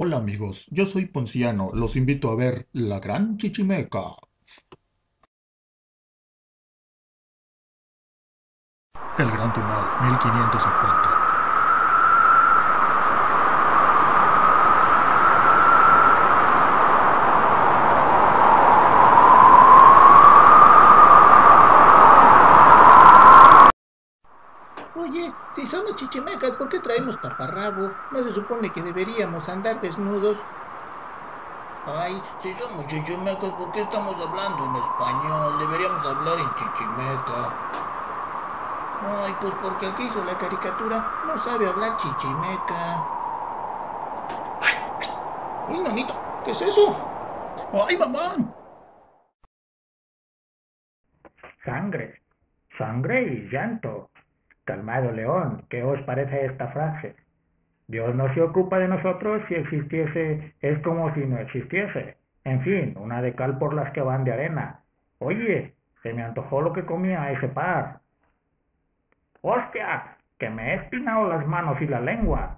Hola amigos, yo soy Ponciano, los invito a ver La Gran Chichimeca. El Gran Tumal, 1550. Oye, si somos chichimecas, ¿por qué traemos taparrabo? ¿No se supone que deberíamos andar desnudos? Ay, si somos chichimecas, ¿por qué estamos hablando en español? Deberíamos hablar en chichimeca. Ay, pues porque el que hizo la caricatura no sabe hablar chichimeca. ¡Uy, nonito! ¿Qué es eso? ¡Ay, mamá! Sangre, sangre y llanto. Calmado, León, ¿qué os parece esta frase? Dios no se ocupa de nosotros, si existiese es como si no existiese. En fin, una de cal por las que van de arena. Oye, se me antojó lo que comía ese par. ¡Hostia! Que me he espinado las manos y la lengua.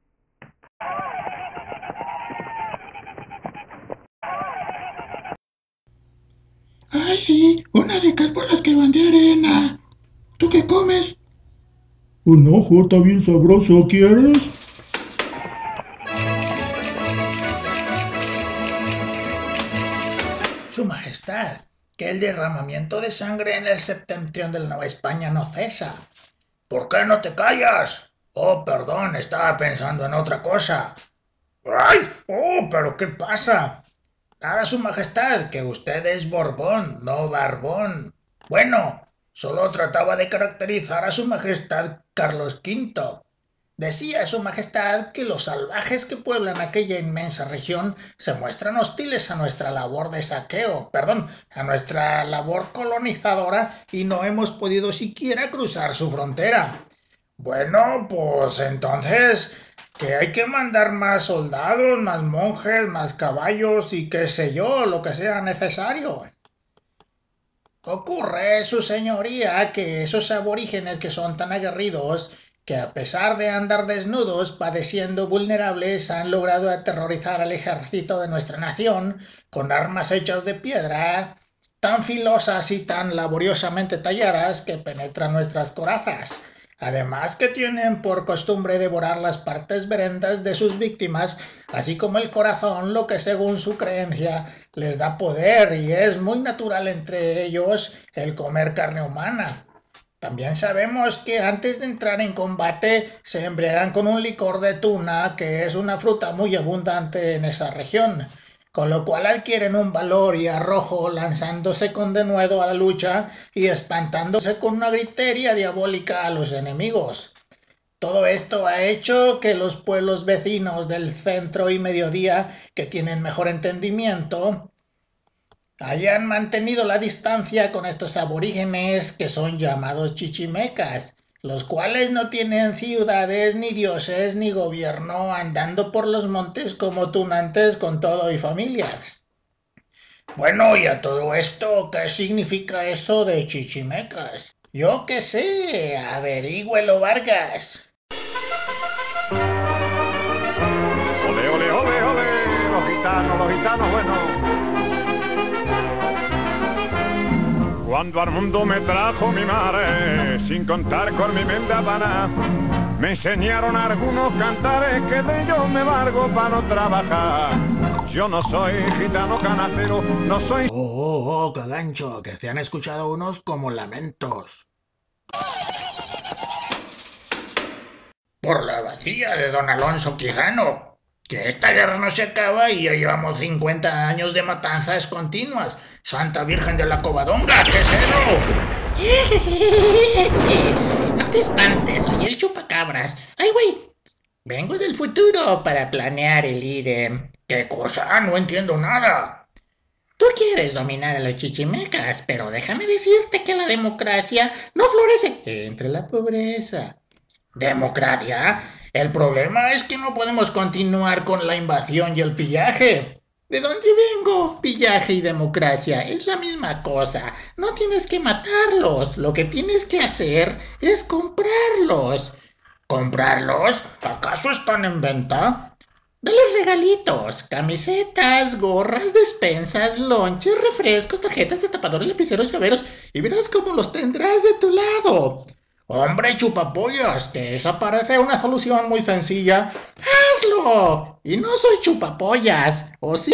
Ay, sí, una de cal por las que van de arena. ¿Tú qué comes? Un ojo está bien sabroso, ¿quieres? Su Majestad, que el derramamiento de sangre en el septentrión de la Nueva España no cesa. ¿Por qué no te callas? Oh, perdón, estaba pensando en otra cosa. ¡Ay! ¡Oh, pero qué pasa! Haga Su Majestad, que usted es Borbón, no Barbón. Bueno, solo trataba de caracterizar a Su Majestad Carlos V. Decía Su Majestad que los salvajes que pueblan aquella inmensa región se muestran hostiles a nuestra labor de saqueo, perdón, a nuestra labor colonizadora y no hemos podido siquiera cruzar su frontera. Bueno, pues entonces que hay que mandar más soldados, más monjes, más caballos y qué sé yo, lo que sea necesario. Ocurre, su señoría, que esos aborígenes que son tan aguerridos que a pesar de andar desnudos, padeciendo vulnerables, han logrado aterrorizar al ejército de nuestra nación con armas hechas de piedra, tan filosas y tan laboriosamente talladas que penetran nuestras corazas. Además que tienen por costumbre devorar las partes berendas de sus víctimas, así como el corazón, lo que según su creencia les da poder y es muy natural entre ellos el comer carne humana. También sabemos que antes de entrar en combate se embriagan con un licor de tuna, que es una fruta muy abundante en esa región, con lo cual adquieren un valor y arrojo lanzándose con denuedo a la lucha y espantándose con una gritería diabólica a los enemigos. Todo esto ha hecho que los pueblos vecinos del centro y mediodía, que tienen mejor entendimiento, hayan mantenido la distancia con estos aborígenes que son llamados chichimecas, los cuales no tienen ciudades, ni dioses, ni gobierno, andando por los montes como tunantes con todo y familias. Bueno, y a todo esto, ¿qué significa eso de chichimecas? Yo qué sé, averígüelo, Vargas. Ole, ole, ole, ole, los gitanos, bueno. Cuando al mundo me trajo mi madre, sin contar con mi mendavana, me enseñaron algunos cantares que de ellos me valgo para no trabajar. Yo no soy gitano canacero, no soy... Cagancho, que se han escuchado unos como lamentos. Por la vacía de don Alonso Quijano. Que esta guerra no se acaba y ya llevamos 50 años de matanzas continuas. Santa Virgen de la Covadonga, ¿qué es eso? No te espantes, soy el chupacabras. Ay, güey, vengo del futuro para planear el IDE. ¿Qué cosa? No entiendo nada. Tú quieres dominar a los chichimecas, pero déjame decirte que la democracia no florece entre la pobreza. ¿Democracia? El problema es que no podemos continuar con la invasión y el pillaje. ¿De dónde vengo? Pillaje y democracia es la misma cosa. No tienes que matarlos. Lo que tienes que hacer es comprarlos. ¿Comprarlos? ¿Acaso están en venta? Dales regalitos, camisetas, gorras, despensas, lonches, refrescos, tarjetas, destapadores, lapiceros, llaveros, y verás cómo los tendrás de tu lado. Hombre, chupapollas, que esa parece una solución muy sencilla. ¡Hazlo! Y no soy chupapollas, ¿o sí?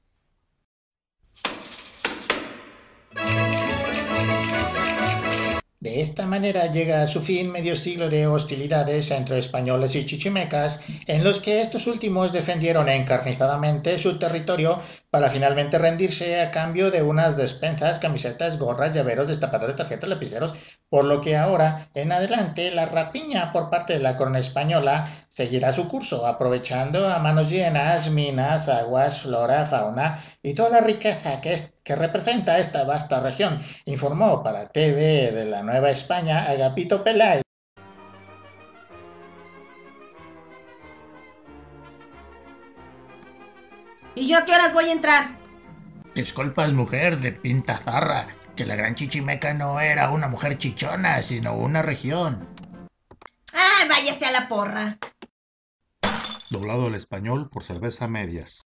De esta manera llega a su fin medio siglo de hostilidades entre españoles y chichimecas, en los que estos últimos defendieron encarnizadamente su territorio para finalmente rendirse a cambio de unas despensas, camisetas, gorras, llaveros, destapadores, tarjetas, lapiceros, por lo que ahora en adelante la rapiña por parte de la corona española seguirá su curso, aprovechando a manos llenas minas, aguas, flora, fauna y toda la riqueza que representa esta vasta región, informó para TV de la Nueva España Agapito Peláez. ¿Y yo a qué horas voy a entrar? Disculpas, mujer de pinta zarra, que la gran chichimeca no era una mujer chichona, sino una región. Ah, váyase a la porra. Doblado al español por Cerveza Medias.